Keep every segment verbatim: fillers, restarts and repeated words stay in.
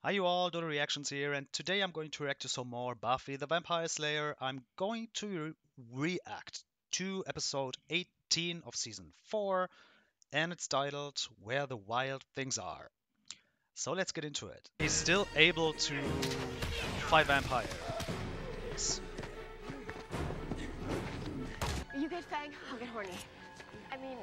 Hi you all, Dodo Reactions here, and today I'm going to react to some more Buffy the Vampire Slayer. I'm going to re react to episode eighteen of season four, and it's titled Where the Wild Things Are. So let's get into it. He's still able to fight vampires. Are you good, Fang? I'll get horny. I mean,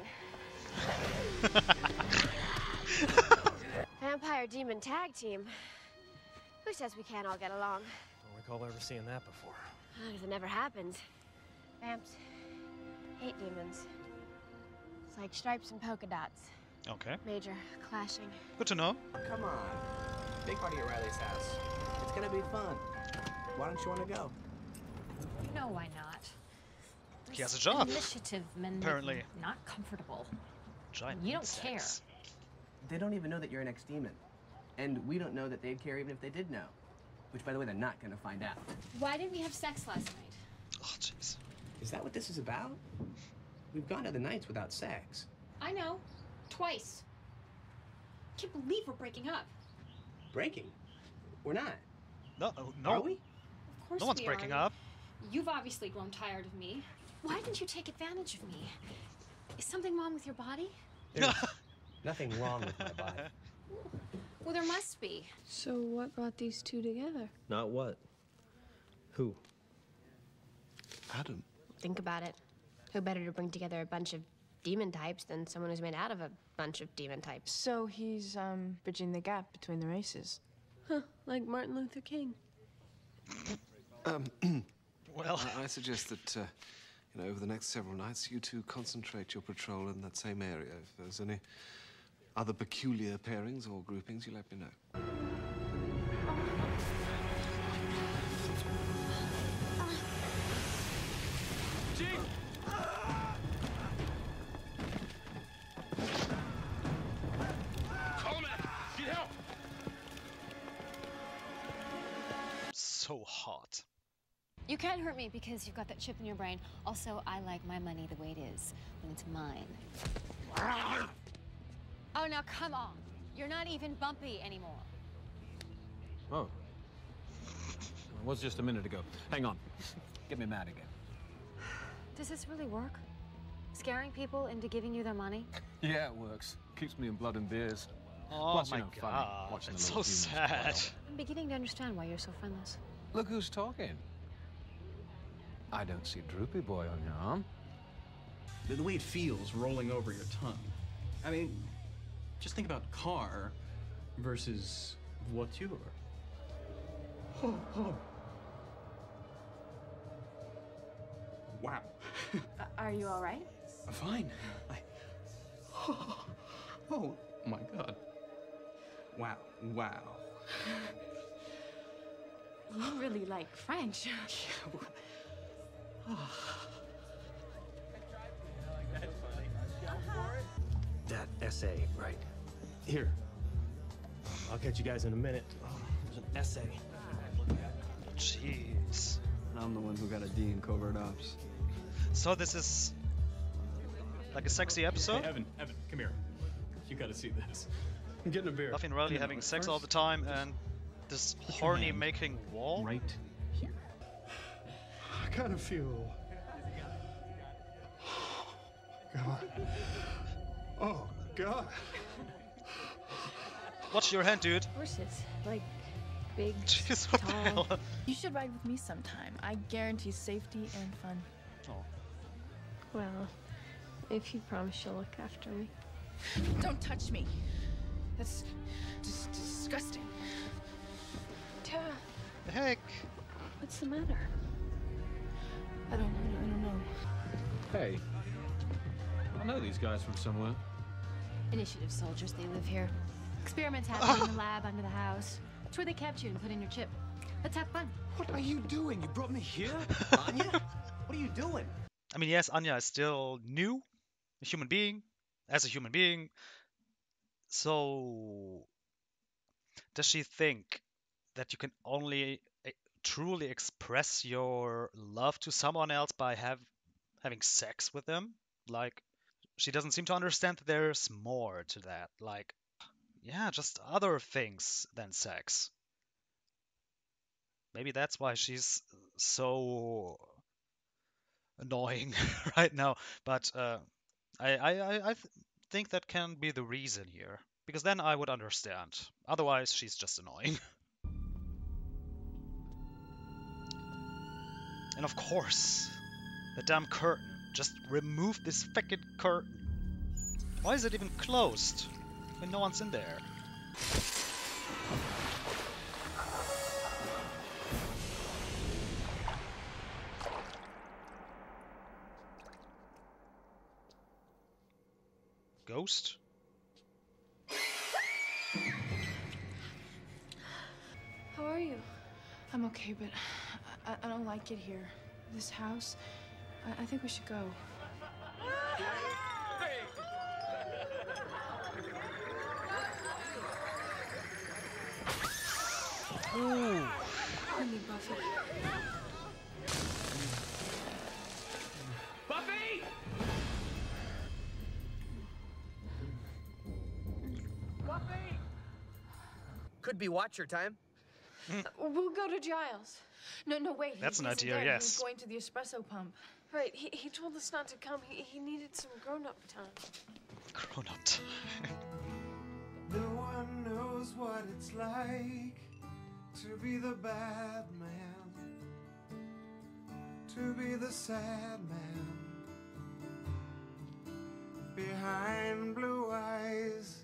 vampire demon tag team. Who says we can't all get along? Don't recall ever seeing that before. Because it never happens. Vamps hate demons. It's like stripes and polka dots. Okay, Major clashing. good to know. Come on. Big party at Riley's house. It's gonna be fun. Why don't you want to go? You know why not? He has a This job, Initiative men make apparently. me not comfortable. Giant You don't insects. They don't even know that you're an ex-demon. And we don't know that they'd care even if they did know. Which, by the way, they're not gonna find out. Why didn't we have sex last night? Oh, jeez. Is that what this is about? We've gone to the nights without sex. I know. Twice. Can't believe we're breaking up. Breaking? We're not. No, no, Are we? Of course no one's we breaking are. up. You've obviously grown tired of me. Why didn't you take advantage of me? Is something wrong with your body? There's nothing wrong with my body. Well, there must be. So what brought these two together? Not what? Who? Adam. Think about it. Who better to bring together a bunch of demon types than someone who's made out of a bunch of demon types? So he's um bridging the gap between the races. Huh, like Martin Luther King. Well, I, I suggest that, uh, you know, over the next several nights, you two concentrate your patrol in that same area. If there's any other peculiar pairings or groupings, you let me know. so hot. You can't hurt me because you've got that chip in your brain. Also, I like my money the way it is, when it's mine. Oh, now come on. You're not even bumpy anymore. Oh. It was just a minute ago. Hang on. Get me mad again. Does this really work? Scaring people into giving you their money? Yeah, it works. Keeps me in blood and beers. Oh Plus, my you know, funny, god, watching the it's so little humans sad. spoil. I'm beginning to understand why you're so friendless. Look who's talking. I don't see Droopy Boy on your arm. The, the way it feels rolling over your tongue. I mean, just think about car versus voiture. Oh, oh. Wow. Uh, are you all right? Fine. I. Oh, oh my God. Wow. Wow. You really like French. That essay, right? Here. I'll catch you guys in a minute. Oh, there's an essay. Jeez. I'm the one who got a D in covert ops. So this is like a sexy episode? Hey, Evan, Evan, come here. You gotta see this. I'm getting a beer. Buffy and Riley Come having on, sex first, all the time and this Put your horny hand making wall? Right here. I kind of feel. God. Oh, God. Watch your hand, dude. Horses, like big, Jeez, what the tall. hell? You should ride with me sometime. I guarantee safety and fun. Oh. Well, if you promise you'll look after me. Don't touch me. That's just disgusting. Tara, The heck? what's the matter? I don't know. I don't know. Hey. I know these guys from somewhere. Initiative soldiers, they live here. Experiments happen in the lab under the house. It's where they capture you and put in your chip. Let's have fun. What are you doing? You brought me here? Anya? What are you doing? I mean, yes, Anya is still new, a human being, as a human being. So, does she think that you can only eh, truly express your love to someone else by have having sex with them? Like, she doesn't seem to understand that there's more to that. Like, yeah, just other things than sex. Maybe that's why she's so annoying right now. But uh, I, I, I, I th think that can be the reason here. Because then I would understand. Otherwise, she's just annoying. And of course, the damn curtain. Just remove this fucking curtain. Why is it even closed when no one's in there? Ghost? How are you? I'm okay, but I, I don't like it here. This house, I, I think we should go. Ooh. Honey, Buffy. Buffy! Buffy! Could be Watcher time. We'll go to Giles. No, no, wait. That's he an isn't idea, there. yes. He was going to the espresso pump. Right, he, he told us not to come. He, he needed some grown-up time. Grown up time. No one knows what it's like to be the bad man, to be the sad man, behind blue eyes.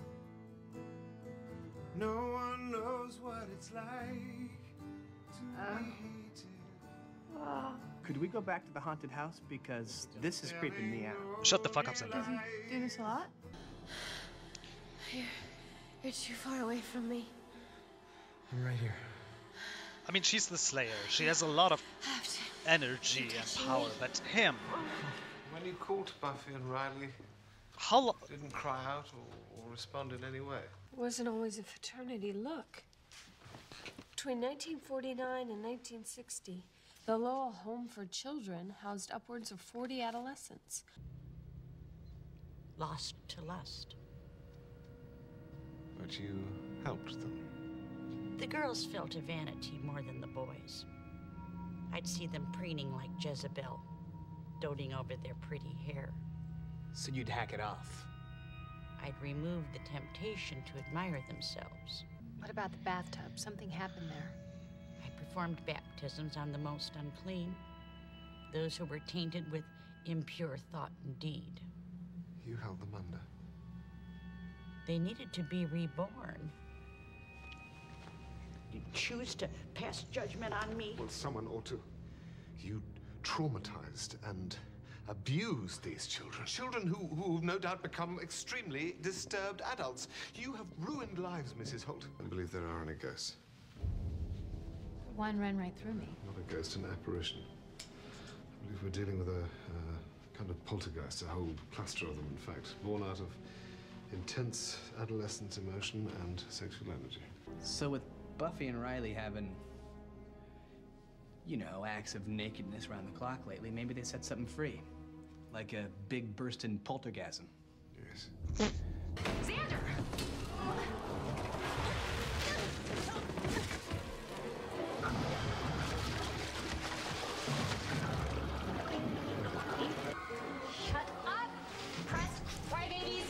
No one knows what it's like to Uh. be hated. Could we go back to the haunted house? Because this is creeping me out. Shut the fuck up, Sandra. Does he do this a lot? You're, you're too far away from me. I'm right here. I mean, she's the Slayer. She has a lot of energy and power, but him... When you called Buffy and Riley, How lo- didn't cry out or, or respond in any way. It wasn't always a fraternity. Look. Between nineteen forty-nine and nineteen sixty, the Lowell Home for Children housed upwards of forty adolescents. Lost to lust. But you helped them. The girls felt a vanity more than the boys. I'd see them preening like Jezebel, doting over their pretty hair. So you'd hack it off. I'd remove the temptation to admire themselves. What about the bathtub? Something happened there. I performed baptisms on the most unclean, those who were tainted with impure thought and deed. You held them under. They needed to be reborn. You choose to pass judgment on me? Well, someone ought to. You traumatized and abused these children. Children who, who've no doubt become extremely disturbed adults. You have ruined lives, Missus Holt. I believe there are any ghosts. One ran right through me. Not a ghost, an apparition. I believe we're dealing with a uh, kind of poltergeist, a whole cluster of them, in fact, born out of intense adolescent emotion and sexual energy. So with Buffy and Riley having, you know, acts of nakedness around the clock lately, maybe they set something free. Like a big burst in poltergasm. Yes. Xander! Shut up! Press crybabies!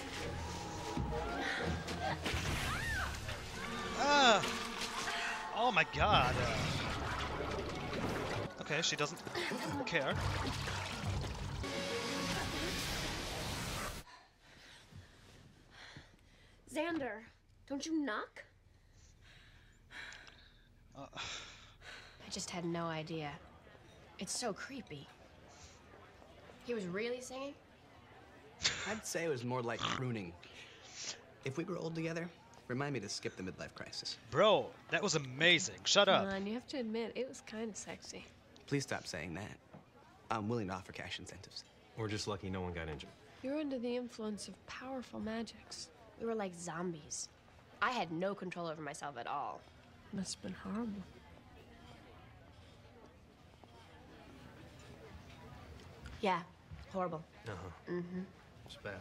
Ah! Oh my god. Uh, okay, she doesn't care. Xander, don't you knock? Uh, I just had no idea. It's so creepy. He was really singing? I'd say it was more like crooning. If we were old together, remind me to skip the midlife crisis. Bro, that was amazing. Shut Come up. on, you have to admit, it was kind of sexy. Please stop saying that. I'm willing to offer cash incentives. We're just lucky no one got injured. You're under the influence of powerful magics. We were like zombies. I had no control over myself at all. Must have been horrible. Yeah, horrible. Uh-huh. Mm-hmm. It's bad.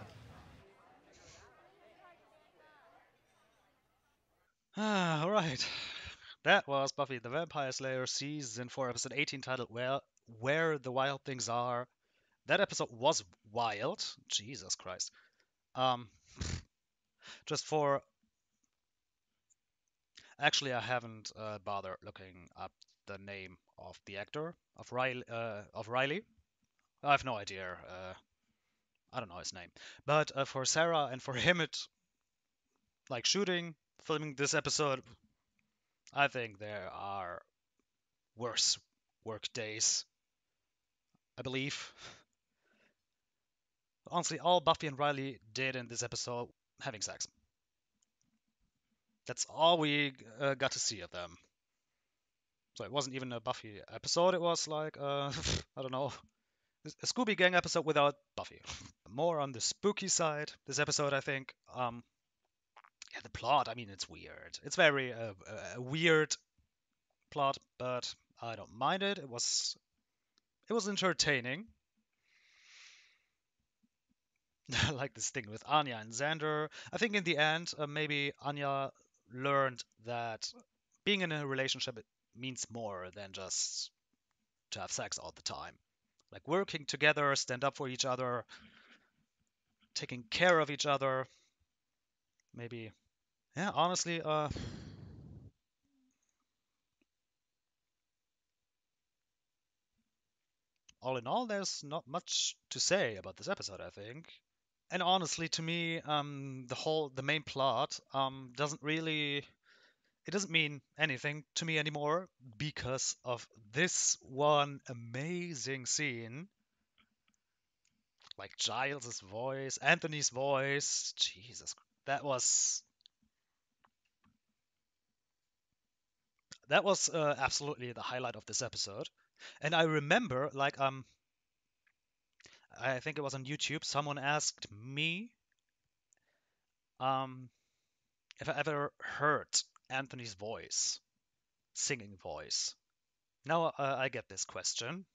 Ah, alright. That was Buffy the Vampire Slayer season four, episode eighteen, titled "Where Where the Wild Things Are." That episode was wild. Jesus Christ. Um, just for actually, I haven't uh, bothered looking up the name of the actor of Riley. Uh, of Riley. I have no idea. Uh, I don't know his name. But uh, for Sarah and for him, it like shooting, filming this episode, I think there are worse work days. I believe. Honestly, all Buffy and Riley did in this episode, having sex. That's all we uh, got to see of them. So it wasn't even a Buffy episode. It was like, uh, I don't know, a Scooby Gang episode without Buffy. More on the spooky side. This episode, I think. Um, yeah, the plot. I mean, it's weird. It's very uh, a weird plot, but I don't mind it. It was, it was entertaining. Like this thing with Anya and Xander. I think in the end, uh, maybe Anya learned that being in a relationship it means more than just to have sex all the time. Like working together, stand up for each other, taking care of each other. Maybe, yeah. Honestly, uh, all in all, there's not much to say about this episode, I think. And honestly, to me, um, the whole, the main plot, um, doesn't really, it doesn't mean anything to me anymore because of this one amazing scene. Like Giles' voice, Anthony's voice, Jesus, that was, that was uh, absolutely the highlight of this episode. And I remember, like, um, I think it was on YouTube, someone asked me um, if I ever heard Anthony's voice, singing voice. Now uh, I get this question.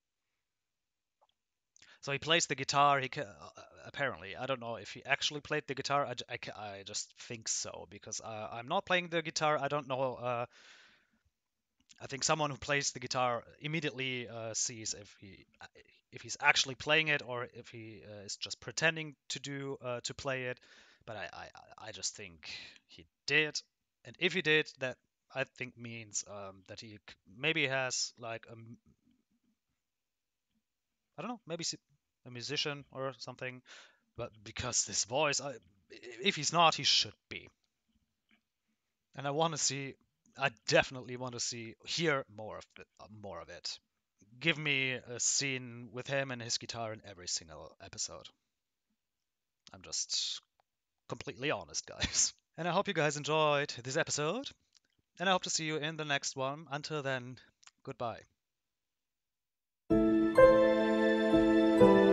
So he plays the guitar. He ca- uh, apparently, I don't know if he actually played the guitar. I, j- I, ca- I just think so because uh, I'm not playing the guitar. I don't know. Uh, I think someone who plays the guitar immediately uh, sees if he if he's actually playing it or if he uh, is just pretending to do uh, to play it. But I, I I just think he did, and if he did, that I think means um, that he maybe has like a I don't know, maybe a musician or something. But because this voice, I, if he's not, he should be. And I want to see, I definitely want to see, hear more of it, more of it. Give me a scene with him and his guitar in every single episode. I'm just completely honest, guys. And I hope you guys enjoyed this episode. And I hope to see you in the next one. Until then, goodbye.